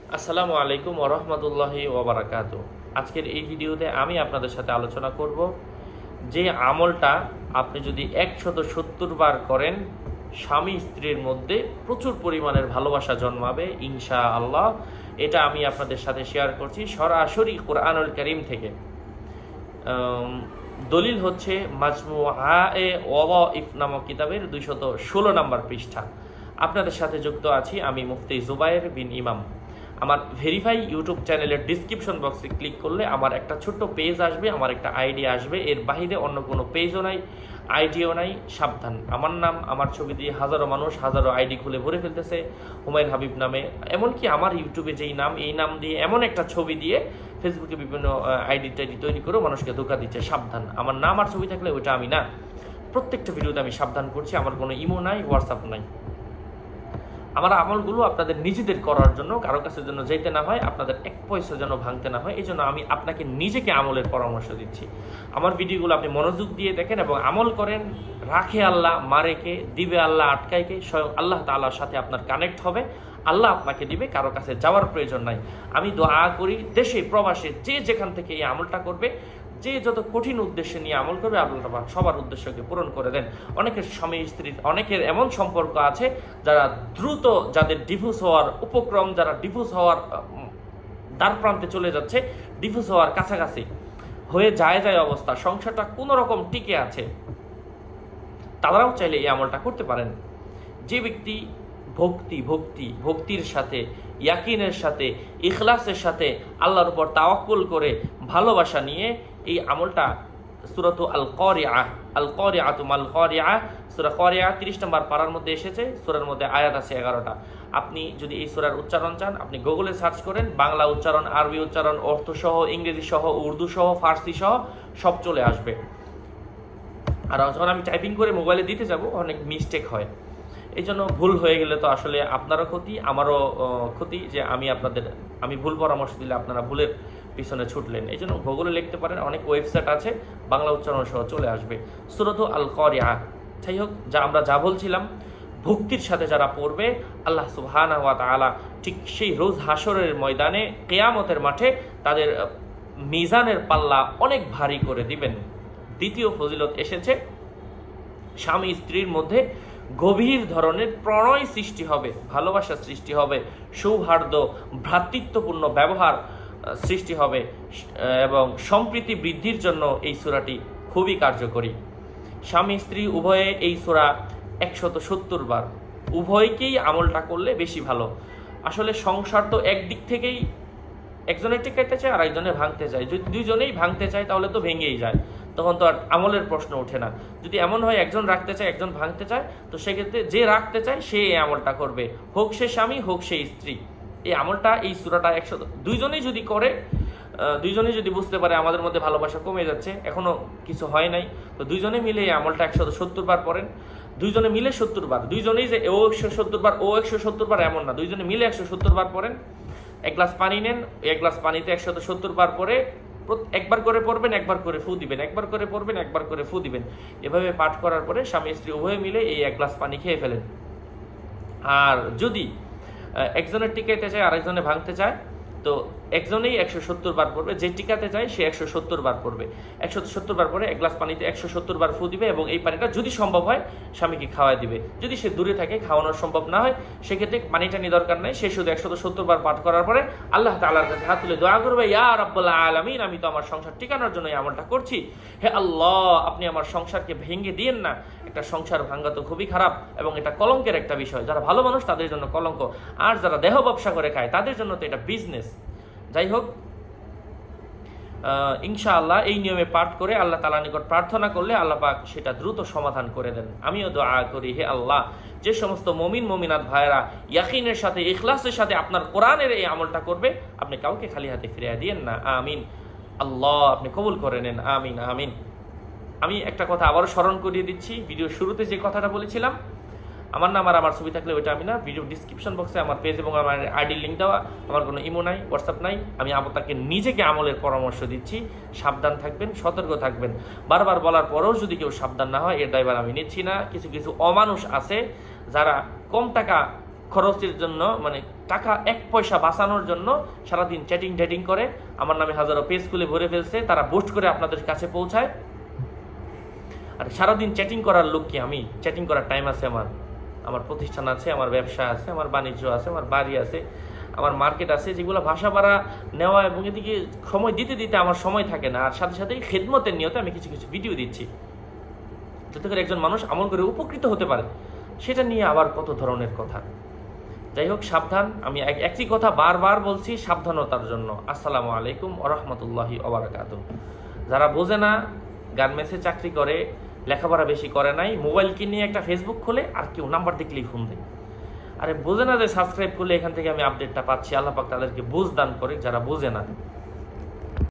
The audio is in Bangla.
আসসালামু আলাইকুম ওয়া রাহমাতুল্লাহি ওয়া বারাকাতুহু। আজকের এই ভিডিওতে আমি আপনাদের সাথে আলোচনা করব যে আমলটা আপনি যদি 170 বার করেন স্বামী স্ত্রীর মধ্যে প্রচুর পরিমাণের ভালোবাসা জন্মাবে ইনশাআল্লাহ। এটা আমি আপনাদের সাথে শেয়ার করছি সরাসরি কোরআনুল কারীম থেকে। দলিল হচ্ছে মাজমুআয়ে ওয়াদাইফ নামক কিতাবের 216 নম্বর পৃষ্ঠা। আপনাদের সাথে যুক্ত আছি আমি মুফতি জুবায়ের বিন ইমাম। আমার ভেরিফাই ইউটিউব চ্যানেলের ডিসক্রিপশন বক্সে ক্লিক করলে আমার একটা ছোট্ট পেজ আসবে, আমার একটা আইডি আসবে। এর বাইরে অন্য কোনো পেজও নাই, আইডিও নাই। সাবধান, আমার নাম আমার ছবি দিয়ে হাজারো মানুষ হাজারো আইডি খুলে ভরে ফেলতেছে হুমায়ুন হাবিব নামে। এমনকি আমার ইউটিউবে যেই নাম, এই নাম দিয়ে এমন একটা ছবি দিয়ে ফেসবুকে বিভিন্ন আইডি টাইডি তৈরি করেও মানুষকে ধোঁকা দিচ্ছে। সাবধান, আমার নাম আর ছবি থাকলে ওইটা আমি না। প্রত্যেকটা ভিডিওতে আমি সাবধান করছি, আমার কোনো ইমো নাই, হোয়াটসঅ্যাপ নাই। আমার আমলগুলো আপনাদের নিজেদের করার জন্য, কারো কাছে যেন যেতে না হয়, আপনাদের এক পয়সা যেন ভাঙতে না হয়, এই জন্য আমি আপনাকে নিজেকে আমলের পরামর্শ দিচ্ছি। আমার ভিডিওগুলো আপনি মনোযোগ দিয়ে দেখেন এবং আমল করেন। রাখে আল্লাহ, মারে কে, দিবে আল্লাহ, আটকায় কে, স্বয়ং আল্লাহ তাআলার সাথে আপনার কানেক্ট হবে, আল্লাহ আপনাকে দিবে। কারো কাছে যাওয়ার প্রয়োজন নাই। আমি দোয়া করি দেশে প্রবাসে যে যেখান থেকে এই আমলটা করবে, যে যত কঠিন উদ্দেশ্যে নিয়ে আমল করবে, আল্লাহ সবার উদ্দেশ্যকে পূরণ করে দেন। অনেকের স্বামী স্ত্রীর অনেকের এমন সম্পর্ক আছে যারা দ্রুত, যাদের ডিভোর্স হওয়ার উপক্রম, যারা ডিভোর্স হওয়ার দ্বার প্রান্তে চলে যাচ্ছে, ডিভোর্স হওয়ার কাছাকাছি হয়ে যায় অবস্থা, সংসারটা কোনো রকম টিকে আছে, তারাও চাইলে এই আমলটা করতে পারেন। যে ব্যক্তি ভক্তির সাথে, ইয়াকিনের সাথে, ইখলাসের সাথে আল্লাহর উপর তাওয়াক্কুল করে ভালোবাসা নিয়ে এই আমলটা, সূরাতু আল কারিআতু মাল কারিআ, সূরা কারিআ 30 নম্বর পারার মধ্যে এসেছে। সূরার মধ্যে আয়াত আছে 11টা। আপনি যদি এই সূরার উচ্চারণ চান, আপনি গুগলে সার্চ করেন, বাংলা উচ্চারণ, আরবি উচ্চারণ, অর্থ সহ, ইংরেজি সহ, উর্দু সহ, ফার্সি সহ সব চলে আসবে। আর যখন আমি টাইপিং করে মোবাইলে দিতে যাব, অনেক মিস্টেক হয়। এই জন্য ভুল হয়ে গেলে তো আসলে আপনারও ক্ষতি, আমারও ক্ষতি, যে আমি ভুল পরামর্শ দিলে আপনারা ভুলের পিছনে ছুটলেন। এই জন্য গুগলে লিখতে পারেন, অনেক ওয়েবসাইট আছে, বাংলা উচ্চারণ সহ চলে আসবে। সূরাতু আল কারিআ। যাই হোক, আমরা যা বলছিলাম, ভক্তির সাথে যারা পড়বে, আল্লাহ সুবহানাহু ওয়া তাআলা ঠিক সেই রোজ হাসরের ময়দানে, কিয়ামতের মাঠে তাদের মিজানের পাল্লা অনেক ভারী করে দিবেন। দ্বিতীয় ফজিলত এসেছে, স্বামী স্ত্রীর মধ্যে গভীর ধরনের প্রণয় সৃষ্টি হবে, ভালোবাসা সৃষ্টি হবে, সৌহার্দ্য, ভ্রাতৃত্বপূর্ণ ব্যবহার সৃষ্টি হবে এবং সম্প্রীতি বৃদ্ধির জন্য এই সূরাটি খুবই কার্যকরী। স্বামী স্ত্রী উভয়ে এই সূরা 170 বার, উভয়কেই আমলটা করলে বেশি ভালো। আসলে সংসার তো একদিক থেকেই একজনের টিকাইতে চায় আর একজনের ভাঙতে চায়। যদি দুইজনেই ভাঙতে চায় তাহলে তো ভেঙেই যায়, তখন তো আর আমলের প্রশ্ন ওঠে না। যদি এমন হয় একজন রাখতে চায় একজন ভাঙতে চায়, তো সেক্ষেত্রে যে রাখতে চায় সে এই আমলটা করবে, হোক সে স্বামী হোক সে স্ত্রী। এই আমলটা, এই সূরাটা দুইজনেই যদি করে, দুইজনেই যদি বুঝতে পারে আমাদের মধ্যে ভালোবাসা কমে যাচ্ছে, এখনো কিছু হয় নাই, তো দুইজনে মিলে এই আমলটা 170 বার পড়েন। দুইজনে মিলে 70 বার, দুইজনেই যে ও 170 বার ও 170 বার এমন না, দুইজনে মিলে 170 বার পড়েন। এক গ্লাস পানি নেন, এক গ্লাস পানিতে 170 বার পরে একবার করে পড়বেন, একবার করে ফু দিবেন, একবার করে পড়বেন, একবার করে ফু দিবেন। এভাবে পাঠ করার পরে স্বামী স্ত্রী উভয়ে মিলে এই এক গ্লাস পানি খেয়ে ফেলেন। আর যদি একজনের টিকাইতে চায় আর একজনে ভাঙতে চায়, তো একজনেই 170 বার পড়বে, যে টিকাতে চায় সে 170 বার পড়বে। 170 বার পরে এক গ্লাস পানিতে 170 বার ফু দিবে এবং এই পানিটা যদি সম্ভব হয় স্বামীকে খাওয়াই দিবে। যদি সে দূরে থাকে, খাওয়ানোর সম্ভব না হয়, সেক্ষেত্রে পানিটা নিয়ে দরকার নাই, সে শুধু 170 বার পাঠ করার পরে আল্লাহ তাআলার কাছে হাত তুলে দোয়া করবে, ইয়া রাব্বুল আলামিন, আমি তো আমার সংসার টিকানোর জন্য এই আমলটা করছি, হে আল্লাহ আপনি আমার সংসারকে ভেঙে দিয়েন না। একটা সংসার ভাঙা তো খুবই খারাপ এবং এটা কলঙ্কের একটা বিষয়। যারা ভালো মানুষ তাদের জন্য কলঙ্ক, আর যারা দেহ ব্যবসা করে খায় তাদের জন্য তো এটা বিজনেস। যাই হোক, ইনশাআল্লাহ এই নিয়মে পাঠ করে আল্লাহ তাআলার নিকট প্রার্থনা করলে আল্লাহ পাক সেটা দ্রুত সমাধান করে দেন। আমিও দোয়া করি, হে আল্লাহ, যে সমস্ত মুমিন মুমিনাত ভাইরা ইয়াকিনের সাথে, ইখলাসের সাথে আপনার কোরআনের এই আমলটা করবে, আপনি কাউকে খালি হাতে ফিরিয়ে দিয়েন না। আমিন। আল্লাহ আপনি কবুল করে নেন। আমিন আমিন। আমি একটা কথা আবারও স্মরণ করিয়ে দিচ্ছি, ভিডিও শুরুতে যে কথাটা বলেছিলাম, আমার নাম আর আমার ছবি থাকলে ওইটা আমি না। ভিডিও ডিসক্রিপশন বক্সে আমার পেজ এবং আমার আইডি লিঙ্ক দেওয়া। আমার কোনো ইমো নাই, হোয়াটসঅ্যাপ নাই। আমি আপনাকে নিজেকে আমলের পরামর্শ দিচ্ছি, সাবধান থাকবেন, সতর্ক থাকবেন। বারবার বলার পরেও যদি কেউ সাবধান না হয়, এর দায়ভার আমি নিচ্ছি না। কিছু কিছু অমানুষ আছে যারা কম টাকা খরচের জন্য, মানে টাকা 1 পয়সা বাঁচানোর জন্য সারাদিন চ্যাটিং করে, আমার নামে হাজারো পেজ খুলে ভরে ফেলছে, তারা বুস্ট করে আপনাদের কাছে পৌঁছায়। আর সারাদিন চ্যাটিং করার লোক কি আমি? চ্যাটিং করার টাইম আছে আমার প্রতিষ্ঠান আছে, আমার ব্যবসা আছে, আমার বাণিজ্য আছে, আমার বাড়ি আছে, আমার মার্কেট আছে, যেগুলো ভাষা ভাড়া নেওয়া এবং এদিকে সময় দিতে দিতে আমার সময় থাকে না। আর সাথে সাথে খেদমতের নিয়তে আমি কিছু কিছু ভিডিও দিচ্ছি, যাতে করে একজন মানুষ আমল করে উপকৃত হতে পারে। সেটা নিয়ে আবার কত ধরনের কথা। যাই হোক, সাবধান। আমি একই কথা বারবার বলছি, সাবধানতার জন্য। আসসালামু আলাইকুম ওয়া রাহমাতুল্লাহি ওয়া বারাকাতুহু। যারা বোঝে না, গার্মেন্টসে চাকরি করে, লেখাপড়া বেশি করে নাই, মোবাইল কিনে একটা ফেসবুক খোলে, আর কেউ নাম্বার দেখলেই ফোন দেয়। আরে বোঝে না যে সাবস্ক্রাইব করলে এখান থেকে আমি আপডেটটা পাচ্ছি। আল্লাহ পাক তাদেরকে বুঝ দান করে, যারা বোঝে না।